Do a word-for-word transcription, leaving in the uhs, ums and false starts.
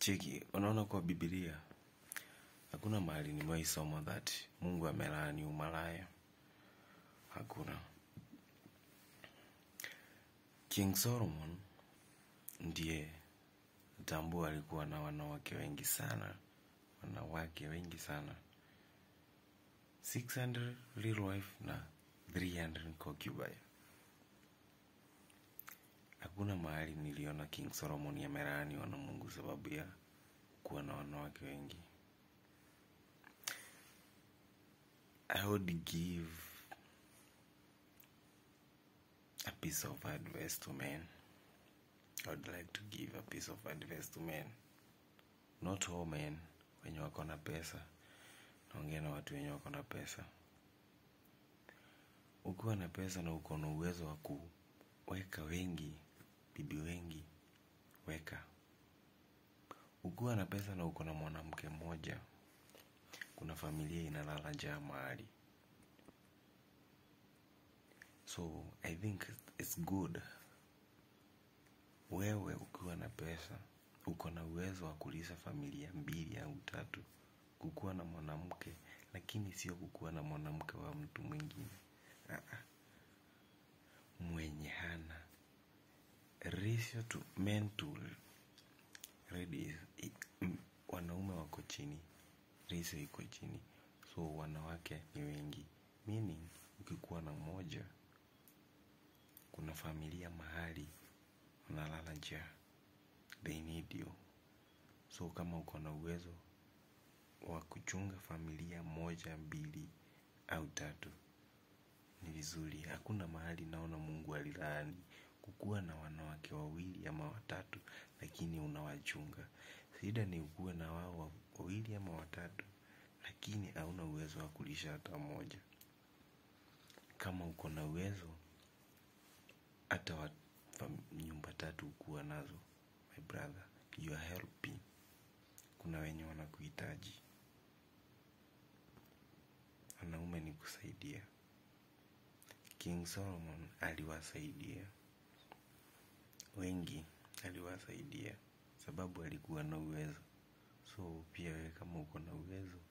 Cheki, unaona kwa Biblia hakuna mahali nimewahi soma that Mungu amelaani umalaya. Hakuna. King Solomon ndiye tambua alikuwa na wanawake wengi sana. Wanawake wengi sana. six hundred real wife na three hundred concubine. Hakuna mahali niliona King Solomon amelaaniwa na Mungu sababu ya kuwa na wanawake wengi. I would give a piece of advice to men. I would like to give a piece of advice to men. Not all men wenye wako na pesa. Naongea na watu wenye wako na pesa. Ukiwa na pesa na uko na uwezo wa kuweka wengi, bibi wengi, weka. Ukiwa na pesa na uko na mwanamke mmoja, kuna familia inalala njaa mahali. So I think it's good. Wewe ukiwa na pesa, uko na uwezo wa kulisha familia mbili au tatu, kukuwa na mwanamke, lakini sio kukuwa na mwanamke wa mtu mwingine. Mwenye hana ratio to men to ladies, wanaume wako chini, ratio iko chini, so wanawake ni wengi. Meaning ukikuwa na mmoja, kuna familia mahali wanalala njaa, they need you. So kama uko na uwezo wa kuchunga familia moja, mbili au tatu, ni vizuri. Hakuna mahali naona Mungu alilaani kukuwa na wanawake wawili ama watatu lakini unawachunga. Shida ni ukuwe na wao wawili ama watatu lakini hauna uwezo wa kulisha hata mmoja. Kama uko na uwezo, hata wa nyumba tatu ukuwa nazo, my brother, you are helping. Kuna wenye wanakuhitaji. Wanaume ni kusaidia. King Solomon aliwasaidia wengi, aliwasaidia sababu alikuwa na uwezo. So pia wewe kama uko na uwezo,